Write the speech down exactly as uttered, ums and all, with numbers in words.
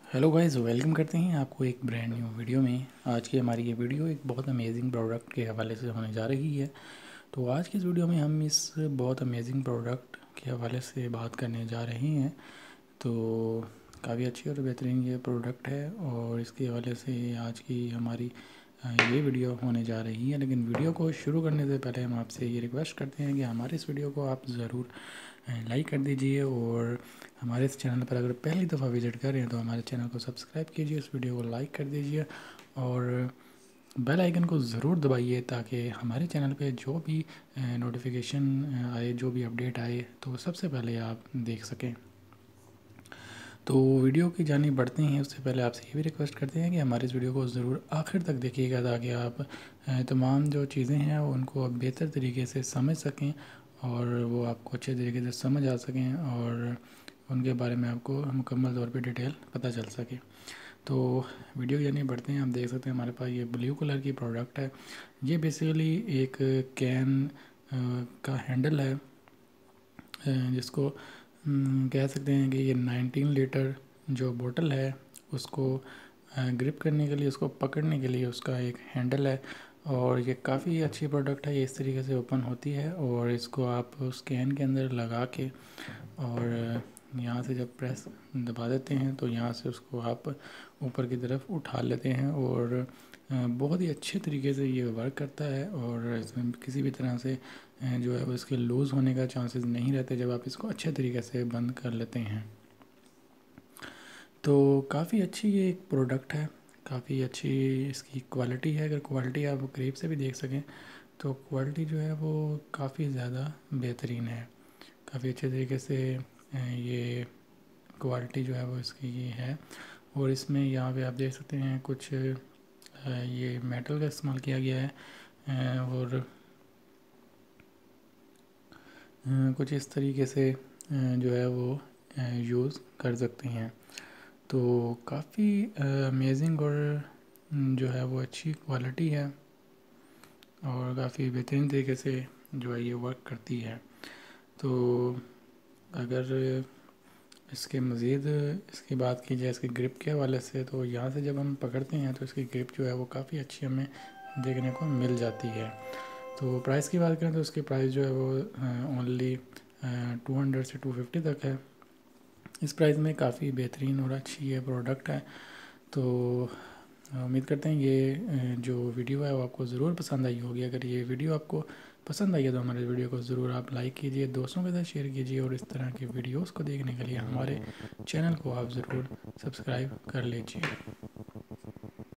Hello guys, welcome करते हैं आपको एक ब्रांड न्यू वीडियो में। आज की हमारी ये वीडियो एक बहुत अमेजिंग प्रोडक्ट के हवाले से होने जा रही है। तो आज की इस वीडियो में हम इस बहुत अमेजिंग प्रोडक्ट के हवाले से बात करने जा रहे हैं। तो काफ़ी अच्छी और बेहतरीन ये प्रोडक्ट है और इसके हवाले से आज की हमारी ये वीडियो होने जा रही है। लेकिन वीडियो को शुरू करने से पहले हम आपसे ये रिक्वेस्ट करते हैं कि हमारे इस वीडियो को आप ज़रूर लाइक कर दीजिए और हमारे इस चैनल पर अगर पहली दफ़ा विज़िट कर रहे हैं तो हमारे चैनल को सब्सक्राइब कीजिए, इस वीडियो को लाइक कर दीजिए और बेल आइकन को ज़रूर दबाइए ताकि हमारे चैनल पे जो भी नोटिफिकेशन आए, जो भी अपडेट आए तो सबसे पहले आप देख सकें। तो वीडियो की जानी बढ़ते हैं उससे पहले आपसे ये भी रिक्वेस्ट करते हैं कि हमारे इस वीडियो को ज़रूर आखिर तक देखिएगा ताकि आप तमाम जो चीज़ें हैं उनको आप बेहतर तरीके से समझ सकें और वो आपको अच्छे तरीके से समझ आ सकें और उनके बारे में आपको मुकम्मल तौर पे डिटेल पता चल सके। तो वीडियो यानी बढ़ते हैं। आप देख सकते हैं हमारे पास ये ब्लू कलर की प्रोडक्ट है। ये बेसिकली एक कैन का हैंडल है जिसको कह सकते हैं कि ये नाइनटीन लीटर जो बोतल है उसको ग्रिप करने के लिए, उसको पकड़ने के लिए उसका एक हैंडल है और ये काफ़ी अच्छी प्रोडक्ट है। ये इस तरीके से ओपन होती है और इसको आप उस कैन के अंदर लगा के और यहाँ से जब प्रेस दबा देते हैं तो यहाँ से उसको आप ऊपर की तरफ उठा लेते हैं और बहुत ही अच्छे तरीके से ये वर्क करता है और इसमें किसी भी तरह से जो है वो इसके लूज़ होने का चांसेस नहीं रहते जब आप इसको अच्छे तरीके से बंद कर लेते हैं। तो काफ़ी अच्छी ये एक प्रोडक्ट है, काफ़ी अच्छी इसकी क्वालिटी है। अगर क्वालिटी आप करीब से भी देख सकें तो क्वालिटी जो है वो काफ़ी ज़्यादा बेहतरीन है। काफ़ी अच्छे तरीके से ये क्वालिटी जो है वो इसकी ये है और इसमें यहाँ पे आप देख सकते हैं कुछ ये मेटल का इस्तेमाल किया गया है और कुछ इस तरीके से जो है वो यूज़ कर सकते हैं। तो काफ़ी अमेजिंग और जो है वो अच्छी क्वालिटी है और काफ़ी बेहतरीन तरीके से जो है ये वर्क करती है। तो अगर इसके मज़ीद इसकी बात की जाए इसकी ग्रिप के हवाले से तो यहाँ से जब हम पकड़ते हैं तो इसकी ग्रिप जो है वो काफ़ी अच्छी हमें देखने को मिल जाती है। तो प्राइस की बात करें तो इसकी प्राइस जो है वो ओनली टू हंड्रेड से टू फिफ्टी तक है। इस प्राइस में काफ़ी बेहतरीन और अच्छी ये प्रोडक्ट है। तो उम्मीद करते हैं ये जो वीडियो है वो आपको ज़रूर पसंद आई होगी। अगर ये वीडियो आपको पसंद आई है तो हमारे वीडियो को ज़रूर आप लाइक कीजिए, दोस्तों के साथ शेयर कीजिए और इस तरह के वीडियोस को देखने के लिए हमारे चैनल को आप ज़रूर सब्सक्राइब कर लीजिए।